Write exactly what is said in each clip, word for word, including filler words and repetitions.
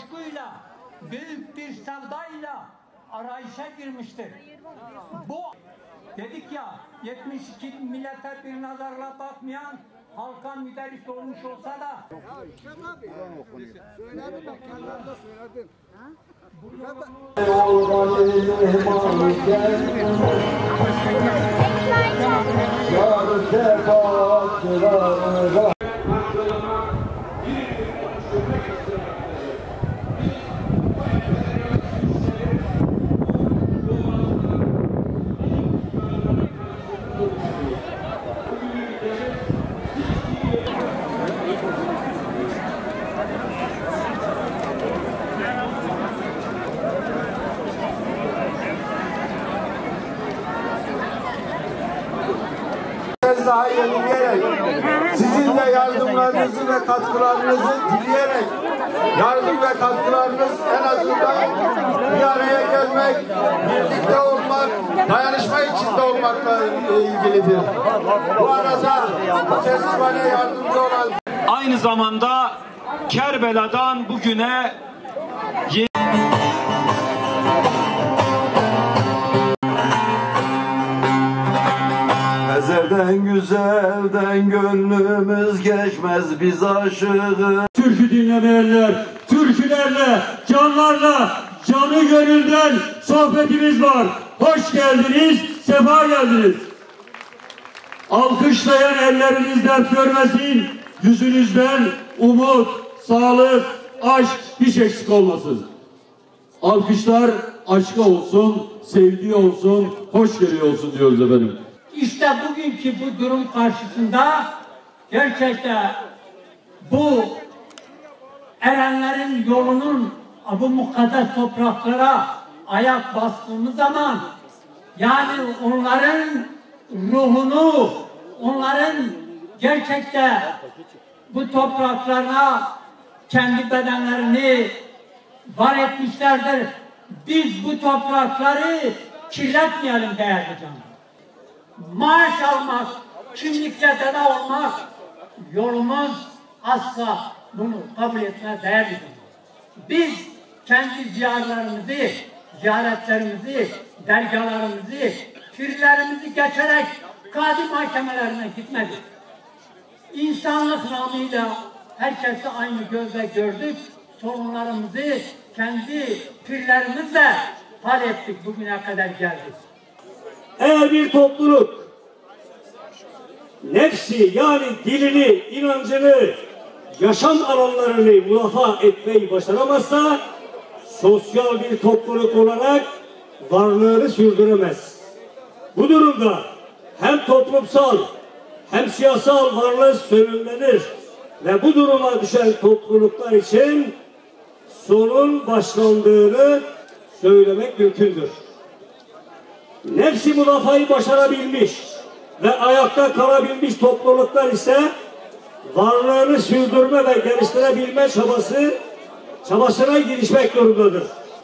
coşkuyla, büyük bir sevdayla arayışa girmiştir. Bu dedik ya, yetmiş iki millete bir nazarla bakmayan halka müderris olmuş olsa da söyledim ben kendilerine söyledim. Daha yenileyerek, sizin de yardımlarınızı ve katkılarınızı dileyerek, yardım ve katkılarınız en azından bir araya gelmek, birlikte olmak, dayanışma içinde olmakla ilgilidir. Bu arada bu festivale yardımcı olan... Aynı zamanda Kerbela'dan bugüne Ezerden güzelden gönlümüz geçmez biz aşığız. Türkü dinlemeyenler, türkülerle, canlarla, canı gönülden sohbetimiz var. Hoş geldiniz, sefa geldiniz. Alkışlayan elleriniz dert görmesin, yüzünüzden umut, sağlık, aşk hiç eksik olmasın. Alkışlar aşka olsun, sevdiği olsun, hoşgörü olsun diyoruz efendim. İşte bugünkü bu durum karşısında gerçekten bu erenlerin yolunun bu mukaddes topraklara ayak bastığımız zaman yani onların ruhunu, onların gerçekten bu topraklarına kendi bedenlerini var etmişlerdir. Biz bu toprakları kirletmeyelim değerli canım. Maaş almak, kimlikle dede olmak yolumuz asla bunu kabul etmez değerli canım. Biz kendi ziyaretlerimizi, ziyaretlerimizi, dergahlarımızı, pirlerimizi geçerek kadı mahkemelerine gitmedik. İnsanlık namıyla herkesi aynı gözle gördük. Sorunlarımızı kendi pirlerimizle hal ettik, bugüne kadar geldik. Eğer bir topluluk nefsi yani dilini, inancını, yaşam alanlarını muhafaza etmeyi başaramazsa sosyal bir topluluk olarak varlığını sürdüremez. Bu durumda hem toplumsal hem siyasal varlığı sönümlenir ve bu duruma düşen topluluklar için sonun başlandığını söylemek mümkündür. Nefsi mudafayı başarabilmiş ve ayakta kalabilmiş topluluklar ise varlığını sürdürme ve geliştirebilme çabası çabasına girişmek zorundadır.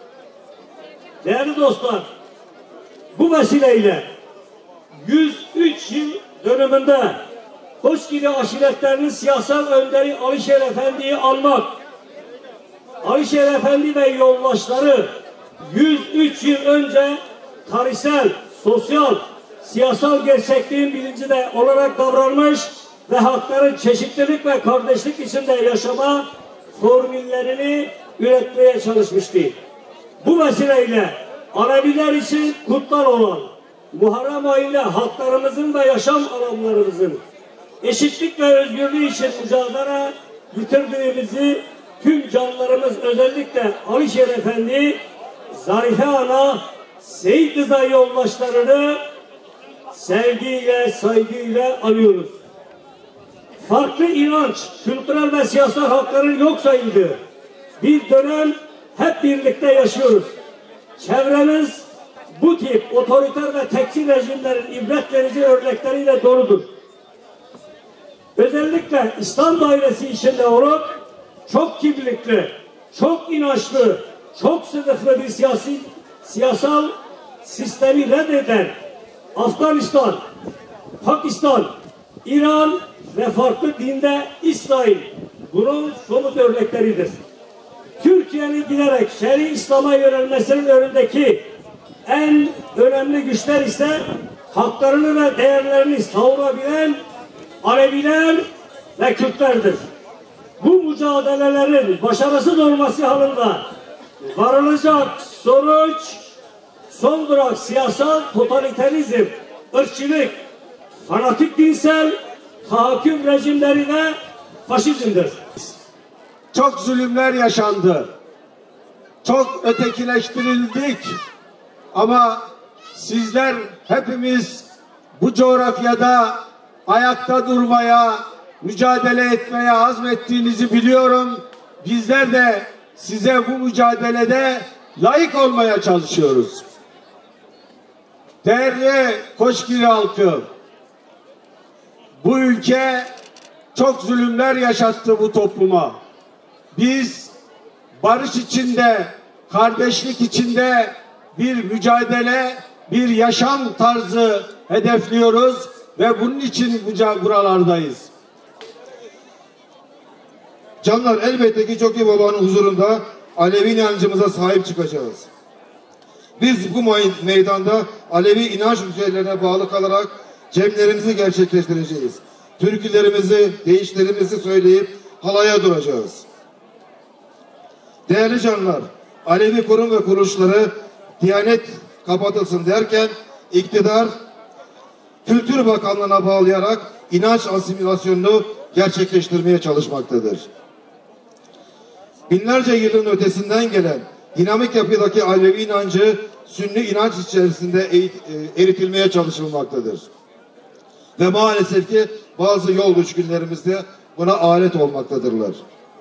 Değerli dostlar, bu vesileyle yüz üç yıl dönümünde Koçgili aşiretlerinin siyasal önderi Alişer Efendi'yi anmak, Alişer Efendi ve yoldaşları yüz üç yıl önce tarihsel, sosyal, siyasal gerçekliğin bilincinde olarak davranmış ve halkların çeşitlilik ve kardeşlik içinde yaşama formüllerini üretmeye çalışmıştı. Bu vesileyle Aleviler için kutsal olan Muharrem ayında halklarımızın ve yaşam alanlarımızın eşitlik ve özgürlüğü için mücadele yitirdiğimizi tüm canlarımız özellikle Alişer Efendi, Zarife Ana, Seyit Rıza yoldaşlarını sevgiyle, saygıyla anıyoruz. Farklı inanç, kültürel ve siyasal hakların yok sayıldığı bir dönem hep birlikte yaşıyoruz. Çevremiz bu tip otoriter ve tekçi rejimlerin ibret verici örnekleriyle doludur. Özellikle İslam dairesi içinde olup çok kimlikli, çok inançlı, çok sınıflı bir siyasi siyasal sistemi reddeden Afganistan, Pakistan, İran ve farklı dinde İsrail bunun somut örnekleridir. Türkiye'nin giderek şer'i İslam'a yönelmesinin önündeki en önemli güçler ise haklarını ve değerlerini savunabilen Aleviler ve Kürtlerdir. Bu mücadelelerin başarısız olması halinde varılacak sonuç son durak siyasal totaliterizm, ırkçılık, fanatik dinsel tahakküm rejimleri ve faşizmdir. Çok zulümler yaşandı. Çok ötekileştirildik. Ama sizler hepimiz bu coğrafyada ayakta durmaya, mücadele etmeye azmettiğinizi biliyorum. Bizler de size bu mücadelede layık olmaya çalışıyoruz. Değerli Koçgiri halkı, bu ülke çok zulümler yaşattı bu topluma. Biz barış içinde, kardeşlik içinde bir mücadele, bir yaşam tarzı hedefliyoruz ve bunun için buralardayız. Canlar, elbette ki çok iyi babanın huzurunda Alevi inancımıza sahip çıkacağız. Biz bu meydanda Alevi inanç ritüellerine bağlı kalarak cemlerimizi gerçekleştireceğiz. Türkülerimizi, deyişlerimizi söyleyip halaya duracağız. Değerli canlar, Alevi kurum ve kuruluşları Diyanet kapatılsın derken iktidar Kültür Bakanlığı'na bağlayarak inanç asimilasyonunu gerçekleştirmeye çalışmaktadır. Binlerce yılın ötesinden gelen dinamik yapıdaki Alevi inancı Sünni inanç içerisinde eritilmeye çalışılmaktadır. Ve maalesef ki bazı yol düşkünlerimiz de buna alet olmaktadırlar.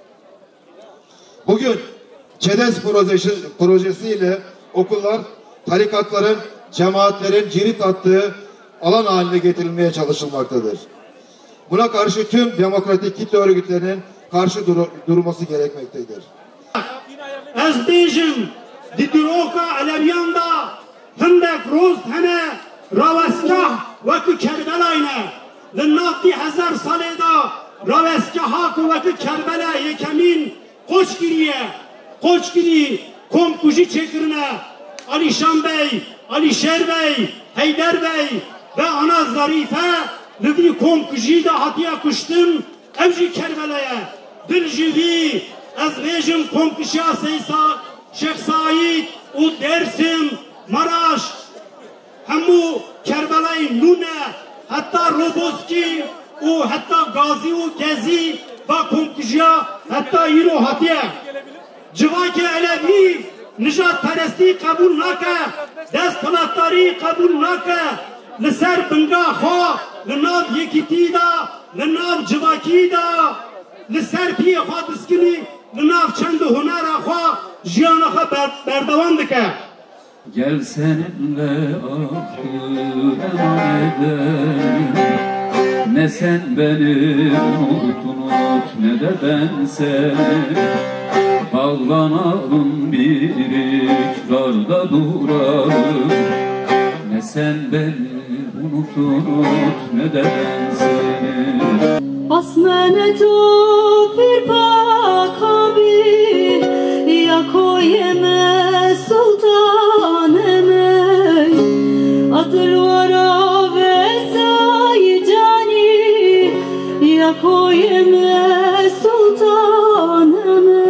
Bugün ÇEDES projesi, projesiyle okullar, tarikatların, cemaatlerin cirit attığı alan haline getirilmeye çalışılmaktadır. Buna karşı tüm demokratik kitle örgütlerinin karşı dur durması gerekmektedir. Ez bejim di diroka Aleviyan da hindek roz hene raveskah vekü Kerbelayne li navdi hezar salê da raveskah ku vekü Kerbela yekemin Koçgiriye Koçgiri komkuji çekirine Alişan Bey, Alişer Bey, Heyder Bey ve Ana Zarife li komkuji da hatiya kuştun evji Kerbela'ya diljivi ez bejim komkuşa seysa Şeyh Said u Dersim Maraş hemu Kerbela'yı Nune hatta Roboski u hatta Gazi u Gezi ve komkuşa hatta yiro hatiye civaki Alevi nijat peresti kabul nake dest kılattari kabul nake li ser binga xo li nav yekiti da li nav civaki da li ser piye xo diskini li nav çend hunera xo jiyana xo berdevan dike. Gel seninle ahtı eman edelim. Ne sen beni unut unut ne de ben seni. Bağlanalım bir ikrarda duralım. Ne sen beni unut unut ne de ben seni. Asmenet bir pakabi ya koyeme sultaneme adıl vara ve saycani ya koyeme sultaneme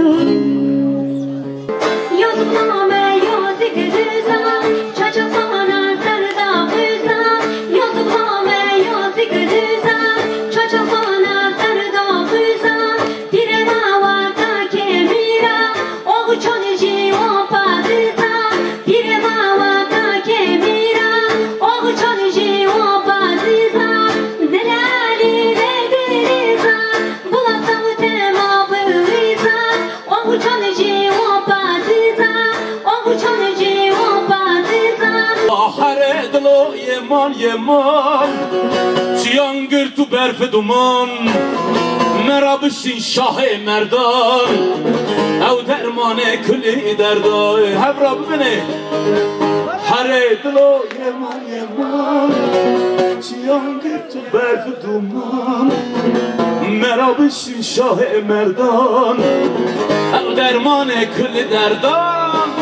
yazıklame yazık rıza çaçafana serda kıza yazıklame yazık rıza çaçafana serda kıza pirema vata kemira o çonji o padisa pirema vata kemira o çonji o padisa delali rediriza bulasam tema bıriza o çonji o padisa o çonji o padisa Ahare dilo yeman yeman Çiyan gır tu berf duman Merabişin şah-ı merdan Ev dermane külli derday Hev Rabbini Hare dilo yeman yeman Çiyan girtu berfi duman Merabişin şah-ı merdan Ev derman-ı külli derdan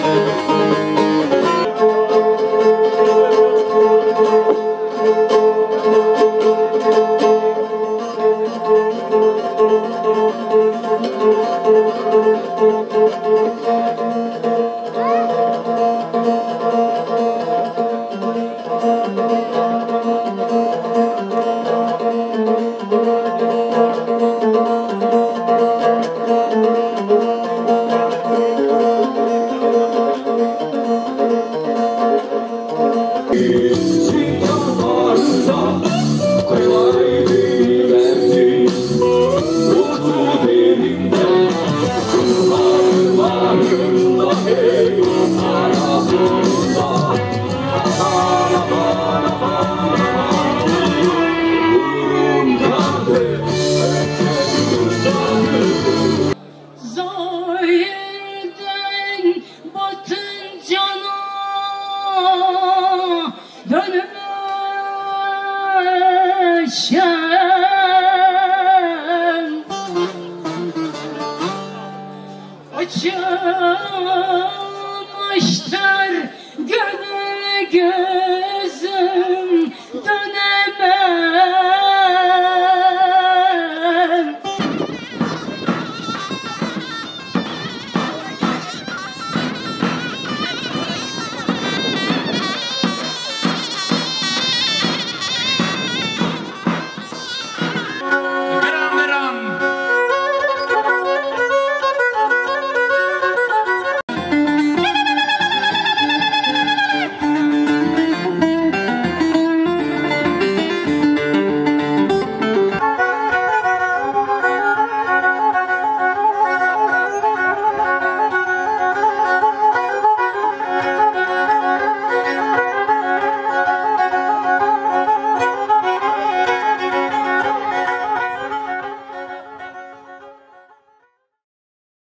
Açılmıştır gönül gözüm dönemez